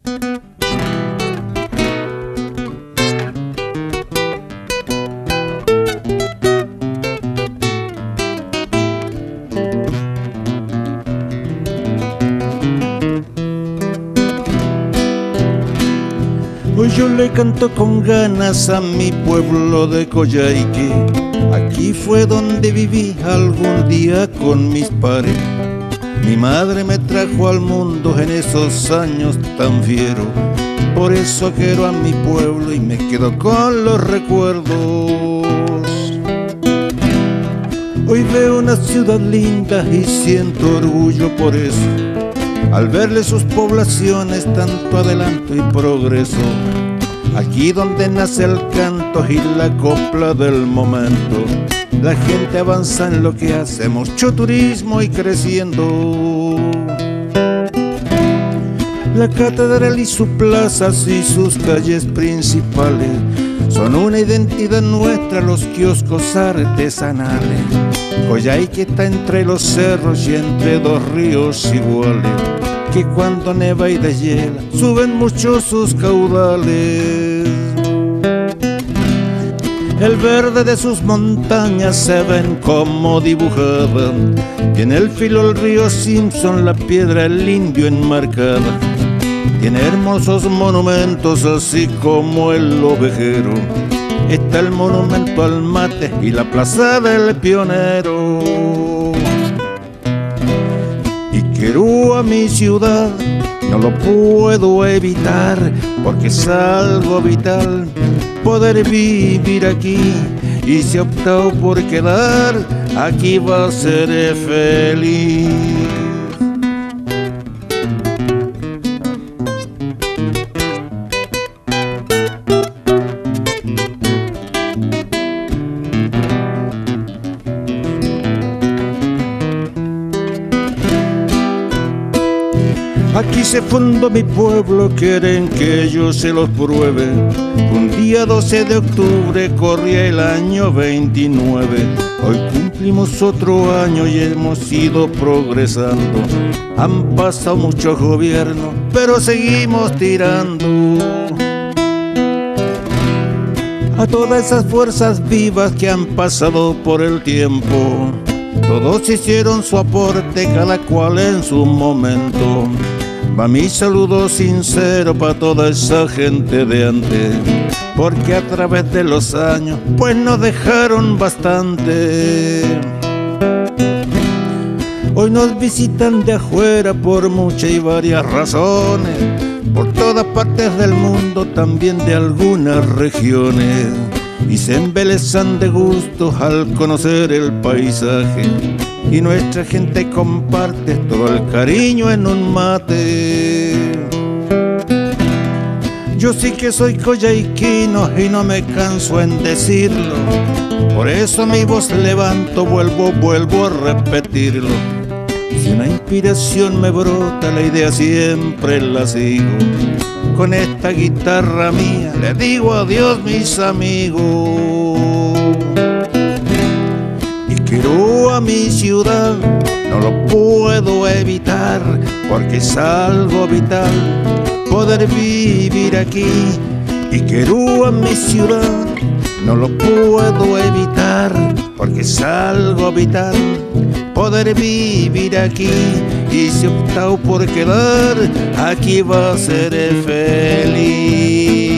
Hoy yo le canto con ganas a mi pueblo de Coyhaique. Aquí fue donde viví algún día con mis pares. Mi madre me trajo al mundo en esos años tan fieros. Por eso quiero a mi pueblo y me quedo con los recuerdos. Hoy veo una ciudad linda y siento orgullo por eso, al verle sus poblaciones tanto adelanto y progreso. Aquí donde nace el canto y la copla del momento, la gente avanza en lo que hace, mucho turismo y creciendo. La catedral y sus plazas y sus calles principales son una identidad nuestra, los kioscos artesanales. Coyhaique está entre los cerros y entre dos ríos iguales, que cuando neva y deshiela suben mucho sus caudales. El verde de sus montañas se ven como dibujadas, y en el filo el río Simpson, la piedra el indio enmarcada. Tiene hermosos monumentos así como el ovejero, está el monumento al mate y la plaza del pionero. Quiero a mi ciudad, no lo puedo evitar, porque es algo vital poder vivir aquí. Y si he optado por quedar, aquí va a ser feliz. Aquí se fundó mi pueblo, quieren que yo se los pruebe. Un día 12 de octubre corría el año 29. Hoy cumplimos otro año y hemos ido progresando. Han pasado muchos gobiernos, pero seguimos tirando. A todas esas fuerzas vivas que han pasado por el tiempo, todos hicieron su aporte, cada cual en su momento. Va mi saludo sincero pa' toda esa gente de antes, porque a través de los años pues nos dejaron bastante. Hoy nos visitan de afuera por muchas y varias razones, por todas partes del mundo, también de algunas regiones, y se embelezan de gusto al conocer el paisaje. Y nuestra gente comparte todo el cariño en un mate. Yo sí que soy coyhaiquino y no me canso en decirlo, por eso mi voz levanto, vuelvo a repetirlo. Si una inspiración me brota, la idea siempre la sigo. Con esta guitarra mía le digo adiós mis amigos. Quiero a mi ciudad, no lo puedo evitar, porque es algo vital poder vivir aquí. Y quiero a mi ciudad, no lo puedo evitar, porque es algo vital poder vivir aquí. Y si he optado por quedar, aquí va a ser feliz.